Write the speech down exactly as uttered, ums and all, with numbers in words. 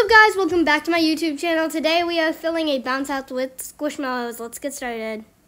guys, welcome back to my YouTube channel. Today we are filling a bounce house with squishmallows. Let's get started.